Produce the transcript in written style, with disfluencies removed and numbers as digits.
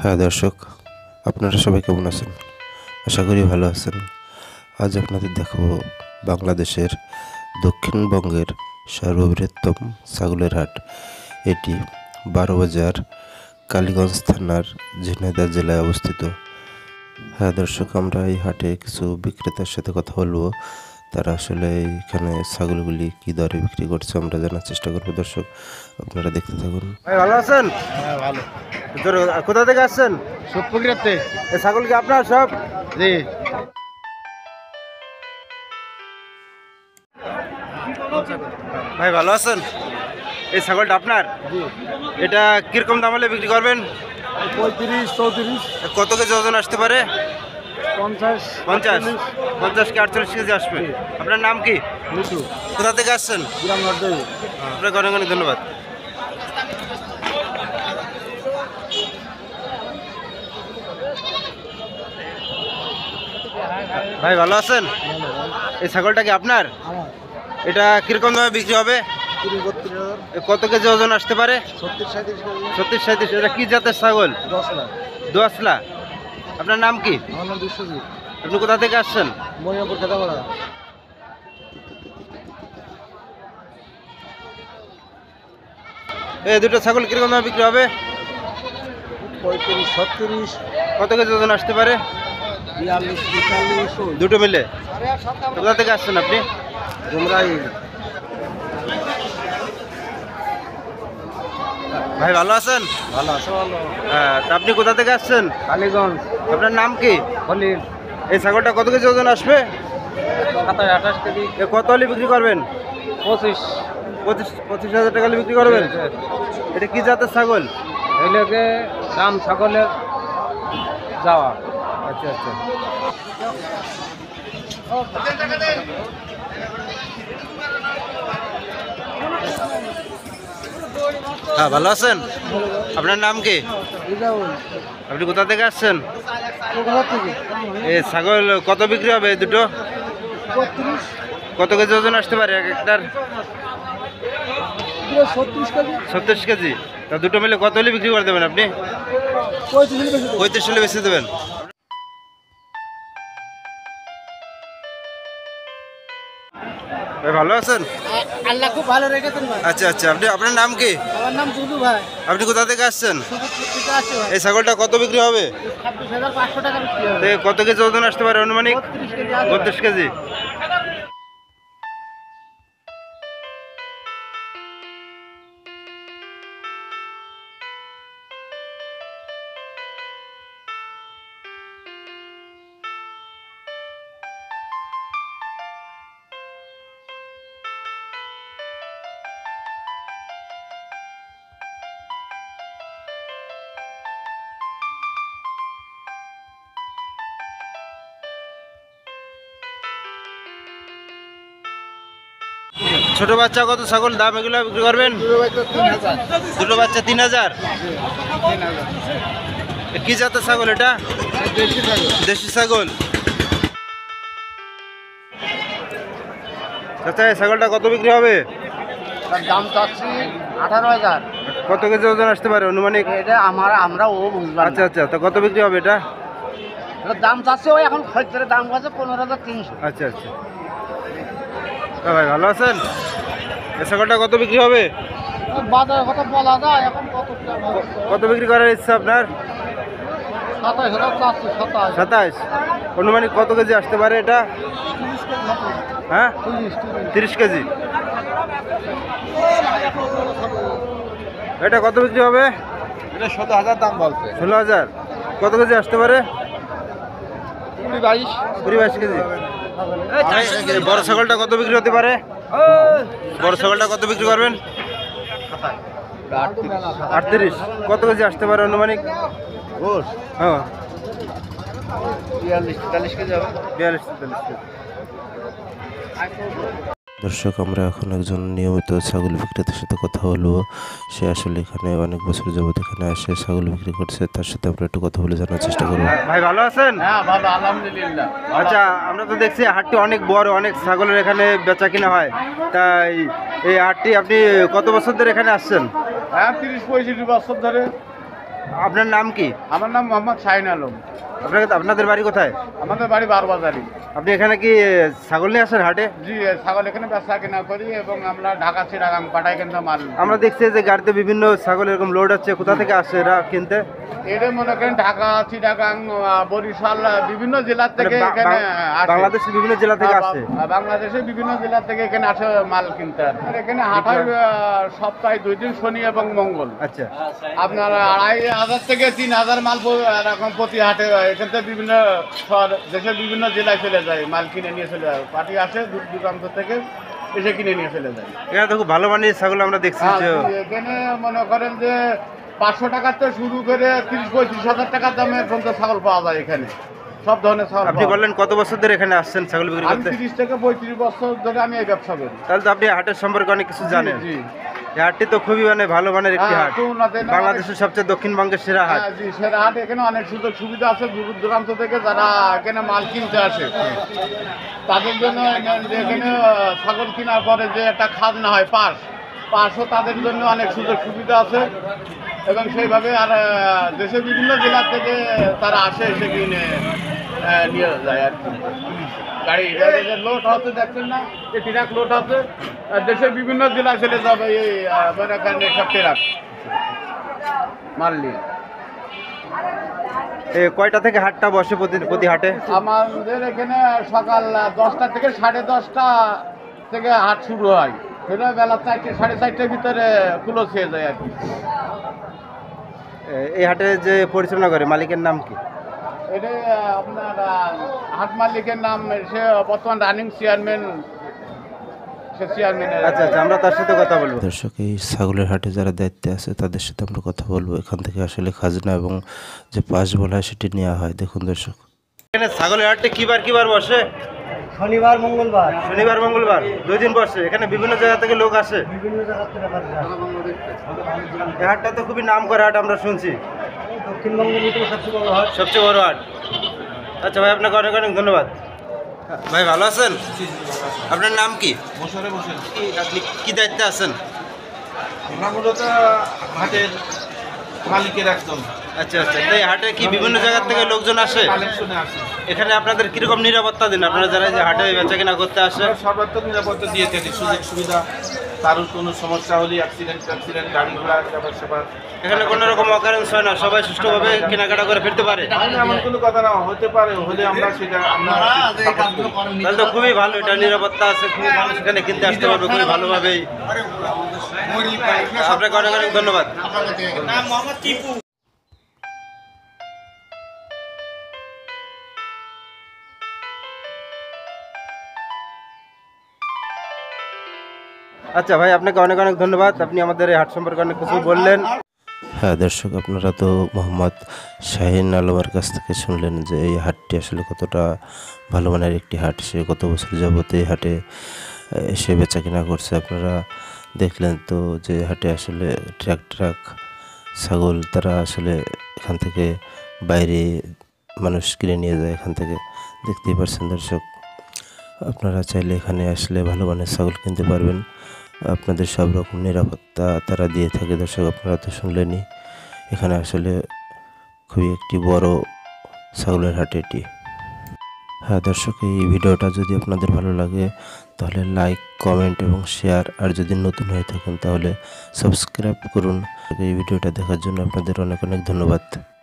হ্যাঁ দর্শক, আপনারা সবাই কেমন আছেন? আশা করি ভালো আছেন। আজ আপনাদের দেখাবো বাংলাদেশের দক্ষিণবঙ্গের সর্ববৃহত্তম ছাগলের হাট। এটি 12 বাজার, কালীগঞ্জ থানার ঝিনাইদহ জেলায় অবস্থিত। হ্যাঁ দর্শক, আমরা এই হাটে কিছু বিক্রেতার সাথে কথা বলবো। তারা আসলে এইখানে ছাগলগুলি কী দরে বিক্রি করছে আমরা জানার চেষ্টা করবো। দর্শক, আপনারা দেখতে থাকুন। ভাই ভালো আছেন? হ্যাঁ ভালো। কোথা থেকে আসছেন? সুপুরিয়াতে। এই ছাগল কি আপনার সব? জি। ভাই ভালো আছেন? এই ছাগলটা আপনার? জি। এটা কিরকম দাম হলে বিক্রি করবেন? 35, 34, কত কেজি ওজন আসতে পারে? 50, 50 কি 48 কেজি আসবে। আপনার নাম কি? মিঠু। কোথা থেকে আসছেন? গ্রাম নর্দই। আপনাকে অনেক অনেক ধন্যবাদ। ভাই ভালো আছেন? এই ছাগলটা কি আপনার? আমার এটা কিরকম দামে বিক্রি হবে? 32,000, কত কেজি ওজন আসতে পারে? 36, 37, 36-37। এটা কি জাতের ছাগল? 10 লাখ। দোয়াশলা। আপনার নাম কি? আমার নাম বিশ্বজিৎ। আপনি কোথা থেকে আসছেন? মনিরামপুর খেতাপাড়া। এই দুটো ছাগল কিরকম দামে বিক্রি হবে? 35, 36, কত কেজি ওজন আসতে পারে? 42, 43, দুটো মিলে। কোথা থেকে আসছেন আপনি? গুমরাই। ভাই ভালো আছেন? ভালো আছে ভালো। হ্যাঁ, তা আপনি কোথা থেকে আসছেন? কালীগঞ্জ। আপনার নাম কি? খলিল। এই ছাগলটা কত কেজি ওজন আসবে? 27, 28 কেজি। এ কত হলে বিক্রি করবেন? 25। 25,000 টাকা হলে বিক্রি করবেন? এটা কি জাতের ছাগল? এগুলোকে দাম ছাগলের যাওয়া। আচ্ছা আচ্ছা। হ্যাঁ ভালো আছেন? আপনার নাম কি? আপনি কোথা থেকে আসছেন? এই ছাগল কত বিক্রি হবে এই দুটো? কত কেজি ওজন আসতে পারে এক একটার? 36 কেজি। তা দুটো মিলে কত হলে বিক্রি করে দেবেন আপনি? 35 হলে বেশি দেবেন। ভাই ভালো আছেন? আল্লাহ খুব ভালো রেখেছেন ভাই। আচ্ছা আচ্ছা। আপনার নাম কি? আমার নাম দুদু ভাই। আপনি কোথা থেকে আসছেন? সুপুরিয়াতে আছে ভাই। এই ছাগলটা কত বিক্রি হবে? 26,500 টাকা বিক্রি হবে। তে কত কেজি ওজন আসতে পারে আনুমানিক? 32 কেজি আছে। 32 কেজি। ছোট বাচ্চা কত ছাগল দাম এগুলো বিক্রি করবেন? দুটো বাচ্চা 3,000। কি জাতের ছাগল এটা? দেশি ছাগল। আচ্ছা, এই ছাগলটা কত বিক্রি হবে? তার দাম চাচ্ছি 18,000। কত কেজি ওজন আসতে পারে আনুমানিক? এটা আমরা ও বুঝলাম। আচ্ছা আচ্ছা। তো কত বিক্রি হবে এটা? এটার দাম চাচ্ছে ওই এখন খরিদ্দারের দাম আছে 15,300। আচ্ছা আচ্ছা। হ্যাঁ ভাই ভালো আছেন? এই ছাগলটা কত বিক্রি হবে? বাজারের কথা বলা যায় এখন কত কত বিক্রি করার ইচ্ছা আপনার? 27,000 চাচ্ছি। 27, 27। আনুমানিক কত কেজি আসতে পারে এটা? 30 কেজি হবে। হ্যাঁ 30। 30 কেজি। এটা কত বিক্রি হবে? এটা 17,000 দাম বলছে। 16,000। কত কেজি আসতে পারে? 20, 22 কেজি। এই বড় ছাগলটা কত বিক্রি হতে পারে? বড় ছাগলটা কত বিক্রি করবেন? 38। কত কেজি আসতে পারে আনুমানিক? হ্যাঁ 42, 43 কেজি হবে। 42-43 কেজি। দর্শক, আমরা এখন একজন নিয়মিত ছাগল বিক্রেতার সাথে কথা বলবো। সে আসলে এখানে অনেক বছর যাবত এখানে আসে ছাগল বিক্রি করছে। তার সাথে আমরা একটু কথা বলে জানার চেষ্টা করবো। ভাই ভালো আছেন? হ্যাঁ ভালো আলহামদুলিল্লাহ। আচ্ছা, আমরা তো দেখছি হাটটি অনেক বড়, অনেক ছাগলের এখানে বেচা কিনা হয়। তাই এই হাটটি আপনি কত বছর ধরে এখানে আসছেন? হ্যাঁ 30-35 বছর ধরে। আপনার নাম কি? আমার নাম মোহাম্মদ শাহিন আলম। আপনাদের বাড়ি কোথায়? আমাদের বাড়ি বারবাজারি। আপনি এখানে কি ছাগল নিয়ে আসেন হাটে? জি, ছাগল এখানে বেচা কেনা করি এবং আমরা ঢাকা চিটাগাং পাঠাই কিন্তু মাল। আমরা দেখছি যে গাড়িতে বিভিন্ন ছাগল এরকম লোড হচ্ছে, কোথা থেকে আসছে এরা কিনতে? এটা মনে করেন ঢাকা চিটাগাং বরিশাল বিভিন্ন জেলা থেকে এখানে আসে। বাংলাদেশের বিভিন্ন জেলা থেকে আসছে। বাংলাদেশের বিভিন্ন জেলা থেকে এখানে আসে মাল কিনতে। আর এখানে হাট হয় সপ্তাহে 2 দিন, শনি এবং মঙ্গল। আচ্ছা, আপনার 2500 থেকে 3000 মাল এরকম প্রতি হাটে এখান থেকে বিভিন্ন দেশের বিভিন্ন জেলায় চলে যায়, মাল কিনে নিয়ে চলে যায়। পার্টি আসে দূর দূরান্ত থেকে এসে কিনে নিয়ে চলে যায়। এখানে তো খুব ভালো মানের ছাগল আমরা দেখছি যে এখানে মনে করেন যে 500 টাকার থেকে শুরু করে 30-35 হাজার টাকার দামে পর্যন্ত ছাগল পাওয়া যায় এখানে, সব ধরনের ছাগল। আপনি বললেন কত বছর ধরে এখানে আসছেন ছাগল বিক্রি আমি করতে? 30 থেকে 35 বছর ধরে আমি এই ব্যবসা করি। তাহলে তো আপনি হাটের সম্পর্কে অনেক কিছু জানেন। জি, এই হাটটি তো খুবই মানে ভালো মানের একটি হাট, বাংলাদেশের সব সবচেয়ে দক্ষিণবঙ্গের সেরা হাট। জি, সেরা হাট। এখানে অনেক সুযোগ সুবিধা আছে দূর দূরান্ত থেকে যারা এখানে মাল কিনতে আসে তাদের জন্য। এখানে ছাগল কেনার পরে যে একটা খাজনা হয় পাঁচশো, তাদের জন্য অনেক সুযোগ সুবিধা আছে এবং সেইভাবে আর দেশের বিভিন্ন জেলা থেকে তারা আসে এসে কিনে নিয়ে যায় আর কি। গাড়ি লোড হচ্ছে দেখছেন না, যে ট্রাক লোড আছে দেশের বিভিন্ন জেলায় চলে যাবে এই মনে করেন সব ট্রাক মাল নিয়ে। কয়টা থেকে হাটটা বসে প্রতি হাটে? আমাদের এখানে সকাল 10টা থেকে 10:30 থেকে হাট শুরু হয়, সেটা বেলা 4টে 4:30টার ভিতরে ক্লোজ হয়ে যায় আর কি। এই হাটে যে পরিচালনা করে মালিকের নাম কি? এটা আপনার হাট মালিকের নাম, সে বর্তমান রানিং চেয়ারম্যান, সে চেয়ারম্যানের। আচ্ছা আচ্ছা, আমরা তার সাথে কথা বলবো। দর্শক, এই ছাগলের হাটে যারা দায়িত্বে আছে তাদের সাথে আমরা কথা বলবো। এখান থেকে আসলে খাজনা এবং যে পাস বলা হয় সেটি নেওয়া হয়। দেখুন দর্শক, এখানে ছাগলের হাটে কিবার বসে? শনিবার মঙ্গলবার শনিবার মঙ্গলবার 2 দিন বসে। এখানে বিভিন্ন জায়গা থেকে লোক আসে। বিভিন্ন জায়গা থেকে এই হাটটা তো খুবই নাম করা হাট, আমরা শুনছি দক্ষিণবঙ্গের ভিতরে সবচেয়ে বড় হাট। সবচেয়ে বড় হাট। আচ্ছা ভাই, আপনাকে অনেক অনেক ধন্যবাদ। ভাই ভালো আছেন? আপনার নাম কি? আপনি কি দায়িত্বে আছেন? আমরা মূলত হাটের মালিকের একজন আচ্ছা আচ্ছা, তো এই হাটে কি বিভিন্ন জায়গা থেকে লোকজন আসে? কালেকশনে আসে। এখানে আপনাদের কিরকম নিরাপত্তা দিন আপনারা যারা এই যে হাটে বেচা কিনা করতে আসে? আমরা সর্বাত্মক নিরাপত্তা দিয়ে থাকি, সুযোগ সুবিধা, কারোর কোনো সমস্যা হলে অ্যাক্সিডেন্ট গাড়ি ঘোড়া ব্যাপার স্যাপার। এখানে কোনো রকম অকারেন্স হয় না, সবাই সুষ্ঠুভাবে কেনাকাটা করে ফিরতে পারে? এমন কোনো কথা না, হতে পারে, হলে আমরা সেটা তাহলে তো খুবই ভালো, এটা নিরাপত্তা আছে, খুবই ভালো, সেখানে কিনতে আসতে পারবে খুবই ভালোভাবেই। আপনাকে অনেক অনেক ধন্যবাদ। আচ্ছা ভাই, আপনাকে অনেক অনেক ধন্যবাদ, আপনি আমাদের এই হাট সম্পর্কে অনেক কিছু বললেন। হ্যাঁ দর্শক, আপনারা তো মোহাম্মদ শাহিন আলমের কাছ থেকে শুনলেন যে এই হাটটি আসলে কতটা ভালো মানের একটি হাট। সে কত বছর যাবত এই হাটে এসে বেচা কেনা করছে। আপনারা দেখলেন তো যে হাটে আসলে ট্রাক ছাগল তারা আসলে এখান থেকে বাইরে মানুষ কিনে নিয়ে যায়। এখান থেকে দেখতেই পাচ্ছেন দর্শক, আপনারা চাইলে এখানে আসলে ভালো মানের ছাগল কিনতে পারবেন। আপনাদের সব রকম নিরাপত্তা তারা দিয়ে থাকে। দর্শক, আপনারা তো শুনলেনই, এখানে আসলে খুবই একটি বড় ছাগলের হাট এটি। হ্যাঁ দর্শক, এই ভিডিওটা যদি আপনাদের ভালো লাগে তাহলে লাইক, কমেন্ট এবং শেয়ার, আর যদি নতুন হয়ে থাকেন তাহলে সাবস্ক্রাইব করুন। এই ভিডিওটা দেখার জন্য আপনাদের অনেক অনেক ধন্যবাদ।